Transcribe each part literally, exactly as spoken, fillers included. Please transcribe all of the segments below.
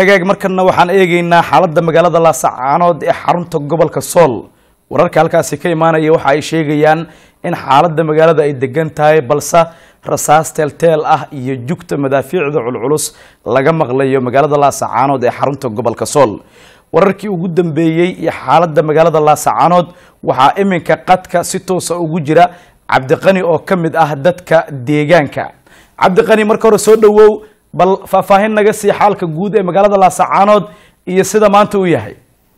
hagaag markana waxaan eegaynaa xaaladda magaalada Laascaanood ee xarunta gobolka Sool wararka halkaasi ka imaanaya waxa ay sheegayaan in xaaladda magaalada ay degan tahay balse rasaas teel-teel ah iyo jugta madaafiicda culculus laga maqlayo magaalada Laascaanood ee xarunta gobolka Sool wararkii ugu dambeeyay iyo xaaladda magaalada Laascaanood waxa iminka qadka si toos ah ugu jira Cabdiqani oo kamid ah dadka deegaanka Cabdiqani marka hore soo dhawow bal faahfaahin naga sii xaalka guud ee magaalada Laascaanood iyo sida maanta uu yahay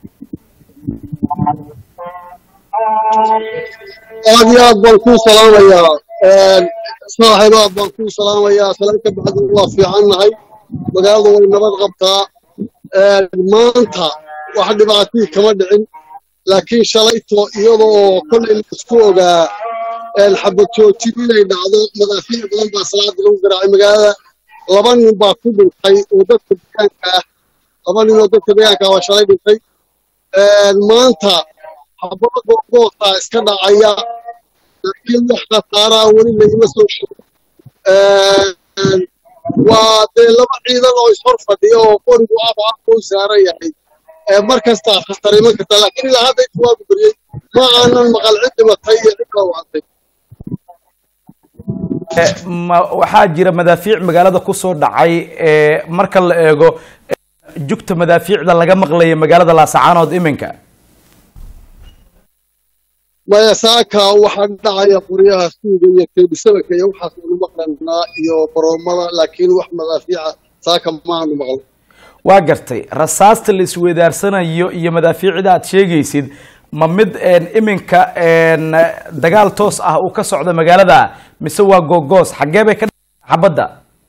aadiya baan ku salaamayaa ee saaxiibo baan ku salaamayaa salaamka baxda waa fiicanahay magaalada way nabad qabtaa ee maanta wax dhibaato kama dhicin laakiin shalayto iyadoo kulay isku ogaa ee xabad joojin inay dhacdo madaafiic badan baa salaad lagu garaacay magaalada laba nin baa ku dhintay oo dadka deegaanka ah laba nin oo dadka deegaanka ah shalay dhintay ee maanta xabad goobta iska dhacaya laakiin wax khasaara wali lagama soo sheegin ee waa de laba ciidan oo ishor fadhiyo oo qorigu aba aqoon saaran yahay ee markasta khatarimo karta laakiin ilaa hadda intuu waa buriyay ma aanan maqal cid dhimatay iyo cid kale wacday waxaa jira madaafiic magaalada ku soo dhacay ee marka la eego jugta madaafiicda laga maqlayo magaalada Laascaanood iminka maya saaka waxa dhacaya qoriyaha suuga iyo keebisabaka iyo waxa uu maqlanaa iyo baroomada laakiin wax madaafiica saaka ma aanu maqal waa gartay rasaasta la isweydaarsanayo iyo madaafiicda aad sheegaysid ma mid een iminka een dagaal toos ah oo ka socda magaalada mise waa googos xagee bay ka xabada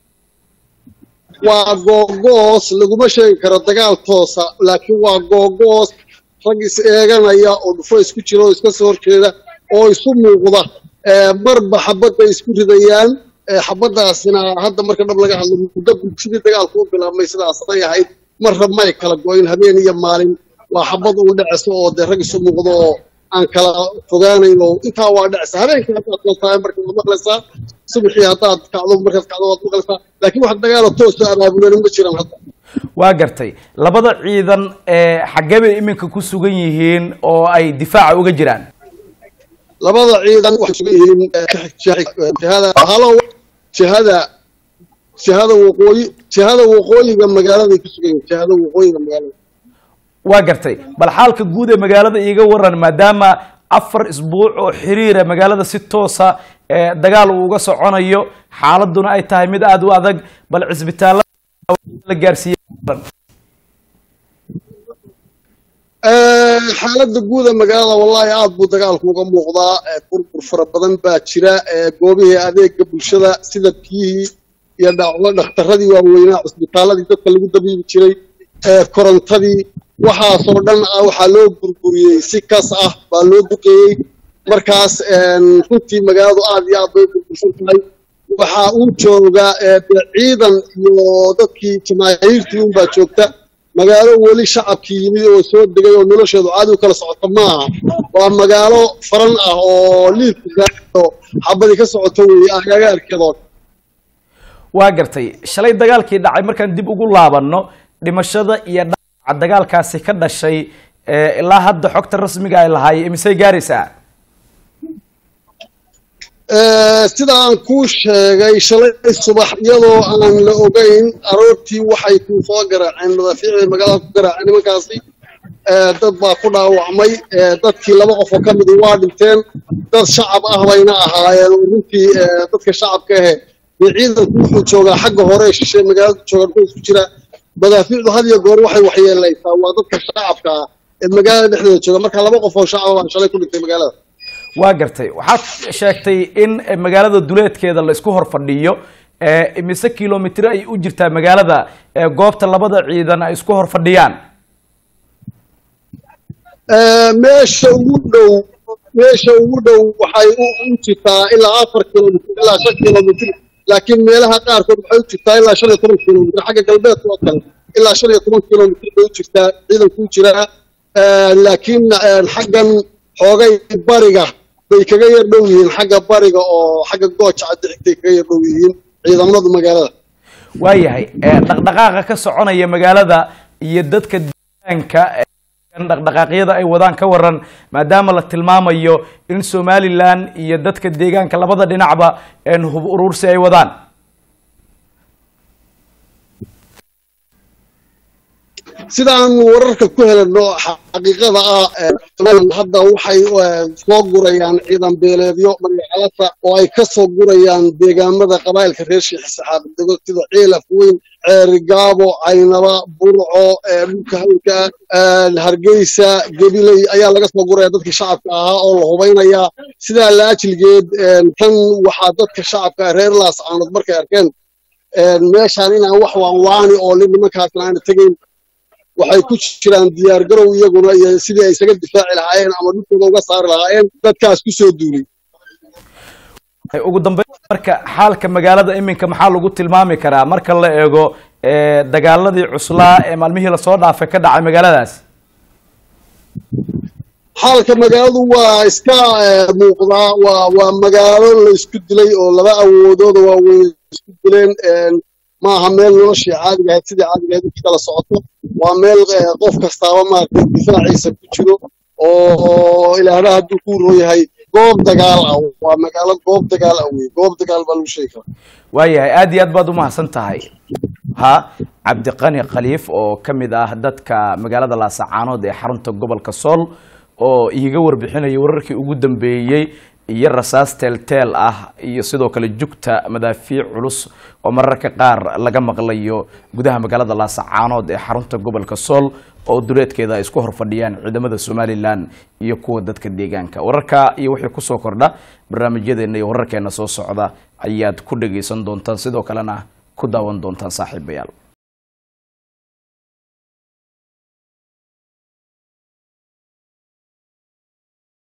waa googos laguma sheegi karo dagaal toos ah laakiin waa googos rag is eeganaya oo dhufo isku jiro iska soo horjeeda oo isu muuqda ee marba xabada isku ridayaan ee xabadaasina hadda marka dhab laga hadlo muddo sidii dagaalku u bilaabmay sidaas ay ahayd marra may kala gooyin habeen iyo maalin waa xabad uu dhacso oo de rag isu muuqdo oo aan kala fogaanayno inta waa dhacsa habeenkii hadda toosaa marka la maqlaysaa subaxii hadda kacdo marka kacdo waad maqlaysaa laakiin wax dagaal toos ah abaabulan ma jiraan hadda waa gartay labada ciidan ee xagee iminka ku sugan yihiin oo ay difaac uga jiraan labada ciidan wax sugan yihiin jihada halo jihada jihada waqooyi jihada waqooyiga magaalada ku sugan yihiin jihada waqooyiga magaalada waa gartay bal xaalka guud ee magaalada iiga waran maadaama afar isbuuc oo xiriir ah magaalada si toos ah ee dagaal uu uga soconayo xaaladuna ay tahay mid aad u adag bal cisbitaalada la gaarsiiyay ee xaaladda guud ee magaalada wallahi aad buu dagaalku uga muuqdaa burbur fara badan baa jira ee goobihii adeegga bulshada sida biyihii iyo dhakhtaradii waaweynaa cisbitaaladii dadka lagu dabiibi jiray ee korontadii waxaasoo dhan ah waxaa loo burburiyey si kas ah baa loo duqeeyey markaas runtii magaaladu aad iyo aad bay burbursan tahay waxa uu jooga ciidan iyo dadkii jamaahiirtii unbaa joogta magaalo weli shacabkii yimid oo soo degay oo nolosheedu caadi u kala socota maaha waa magaalo faran ah oo liidka xabadii ka socoto weeye agagaarkeedoo waa gartay shalay dagaalkii dhacay markaan dib ugu laabanno dhimashada iyo dagaalkaasi ka dhashay ee ilaa hadda xogta rasmiga ay lahaayeen imisay gaaraysaa ee sida aan ku sheegay shalay subax iyadoo aan la ogeyn aroortii waxay ku soo garaaceen madaafiicda magaalada ku garaaceen nimankaasi ee dad baa ku dhaawacmay ee dadkii laba qof oo ka mid waa dhinteen dad shacab ah bayna ahaayeen runtii dadka shacabka ah ee ciidanku wuxuu joogaa xagga hore shishay magaalada jooga isku jira madaafiicdu had iyo goor waxay waxyeelaysaa waa dadka shacabka ah ee magaalada dhexdeeda jooga marka laba qof oo shacab ah shalay ku dhintay magaalada waa gartay waxaad sheegtay in magaalada duleedkeeda la isku hor fadhiyo ee imise kilomitir ay u jirtaa magaalada ee goobta labada ciidan ay isku hor fadhiyaan ee meesha ugu dhow meesha ugu dhow waxay u jirtaa ilaa afar kilomitir ilaa shan kilomitir laakiin meelaha qaarkood waxay u jirtaa ilaa shan iyo toban kilomitir xagga galbeedka oo kale ilaa shan iyo toban kilomitir bay u jirtaa ciidanku jiraa laakiin xaggan xoogay bariga bay kaga yar dhow yihiin xagga bariga oo xagga gooja cadixtay kaga yar dhow yihiin ciidamada magaalada waayahay dhaqdhaqaaqa ka soconaya magaalada iyo dadka deegaanka dhaqdhaqaaqyada ay wadaan ka waran maadaama la tilmaamayo in Somaliland iyo dadka deegaanka labada dhinacba in hub urursi ay wadaan sidaan wararka ku helno xaqiiqada ah hadda waxay soo gurayaan ciidan beeleedyo magaalada oo ay ka soo gurayaan deegaamada qabaa'ilka reer Sheekh Saxaab sida Ceelaf Weyn Ceerigaabo Aynaba Burco dhulka halka Hargeysa Gabiley ayaa laga soo guraya dadka shacabka ah oo la hubaynaya sida la ajilgeed tan waxa dadka shacabka reer Laas aanad markay arkeen meeshaan inaan wax waan waani oo nimankaas aan tagayn waxay ku jiraan diyaar garow iyaguna iyo sidii ay isaga difaaci lahaayeen ama dhulkooda uga saari lahaayeen dadkaas ku soo duulay ugu dambeyn marka xaalka magaalada iminka maxaa lagu tilmaami karaa marka la eego dagaaladii cuslaa ee maalmihii la soo dhaafay ka dhacay magaaladaas xaalka magaaladu waa iska muuqdaa waa waa magaalo la isku dilay oo laba awoodooda waa weyn isku dileen maaha meel noloshii caadiga ahayd sidii caadiga ahayd u kala socoto waa meel qof kastaaba maaragtay difaaciisa ku jiro oo ilaahna hadduu ku rooyahay goob dagaal ah waa magaalo goob dagaal ah wey goob dagaal baa lagu sheegi karaa waayahay aad iyo aad baad u mahadsan tahay ha cabdiqani khaliif oo ka mid ah dadka magaalada Laascaanood ee xarunta gobolka Sool oo iiga warbixinaya wararkii ugu dambeeyay iyo rasaas teel-teel ah iyo sidoo kale jugta madaafiic culus oo mararka qaar laga maqlayo gudaha magaalada Laascaanood ee xarunta gobolka Sool oo duleedkeeda isku horfadhiyaan ciidamada Somaliland iyo kuwa dadka deegaanka wararka iyo wixii ku soo kordha barnaamijyadeena iyo wararkeena soo socda ayaad ku dhageysan doontaan sidoo kalena ku daawan doontaan saaxiibayaal